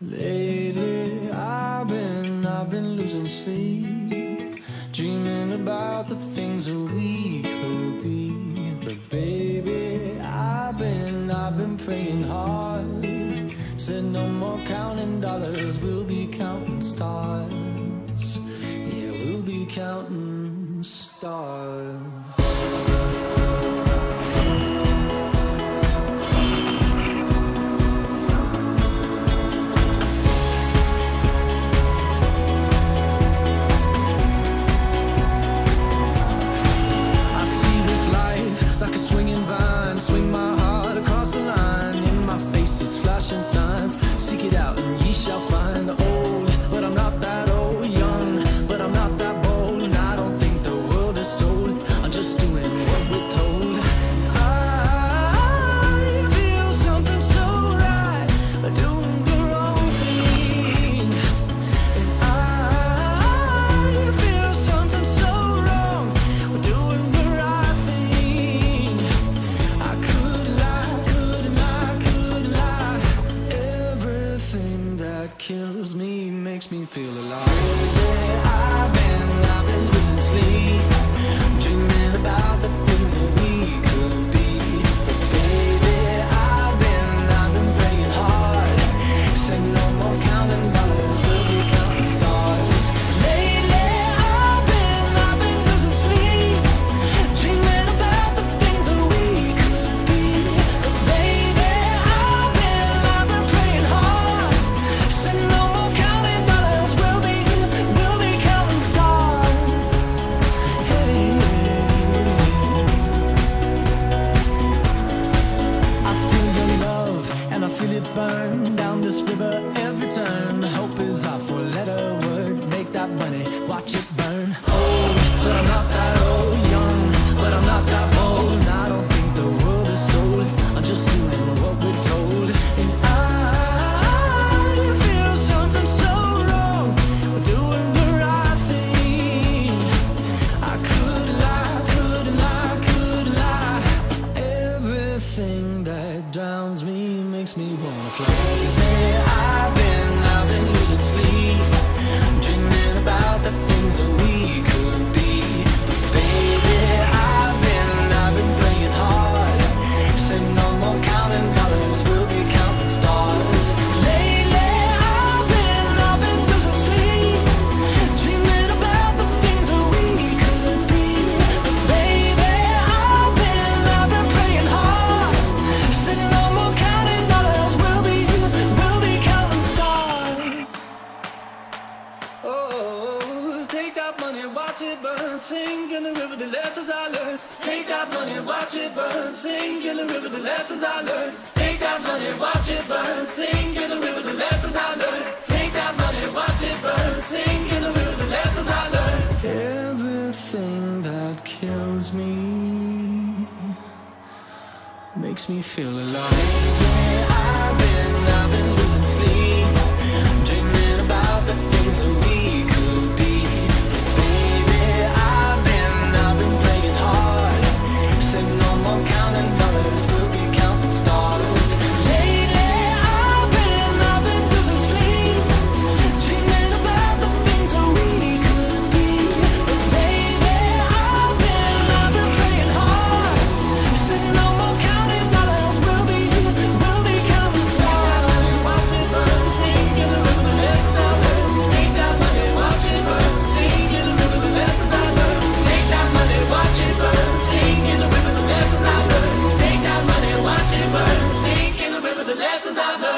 Lately I've been losing sleep, dreaming about the things that we could be. But baby, I've been praying hard. Said no more counting dollars, we'll be counting stars. Yeah, we'll be counting stars. Like a swinging vine, swing my heart across the line. In my face is flashing signs. Seek it out and ye shall find. Old, but I'm not that old. Young, but I'm not that bold. And I don't think the world is sold. I'm just doing what we're told. I feel something so right, doing the wrong thing. And I feel something so wrong, doing the right thing. I could lie. Everything that kills me makes me feel alive. Yeah, I've been losing sleep, dreaming about the things that we could be. But baby, I've been praying hard. Said no more counting dollars, we'll be counting stars. Lately, I've been losing sleep, dreaming about the things that we could be. But baby, I've been praying hard. Said no more counting dollars, we'll be counting stars. Hey, I feel your love and I feel it burn down this river every turn. Hope is our four-letter word. Make that money, watch it burn. Old, but I'm not that old. Young, but I'm not that bold. And I don't think the world is sold. I'm just doing what we're told. And I feel something so wrong, we're doing the right thing. I could lie. Everything that drowns me makes me wanna fly. Yeah, I've been losing sleep, dreaming about the things that we could be. But baby, I've been praying hard. Said no more counting dollars, we'll be counting stars. Lately, I've been losing sleep, dreaming about the things that we could be. But baby, I've been praying hard. Said no more counting dollars, we'll be counting stars. Oh, take that money, watch it burn, sink in the river, the lessons I learned. Take that money, watch it burn, sink in the river, the lessons I learned. Take that money, watch it burn, sink in the river, the lessons I learned. Take that money, watch it burn, sink in the river, the lessons I learned. Everything that kills me makes me feel alive. Yeah, I've been losing sleep, dreaming about the things that we could be. But baby, I've been praying hard. Said no more counting dollars, we'll be counting stars. Lately, I've been losing sleep, dreaming about the things that we could be. But baby, I've been praying hard. Said no more counting dollars, we'll be counting stars. Watch it burn, sing in the river, the lessons I learned. Take that money, watch it burn, sing in the river, the lessons I learned. Take that money, watch it burn, sing in the river, the lessons I learned. Take that money, watch it burn, sing in the river, the lessons I've learned.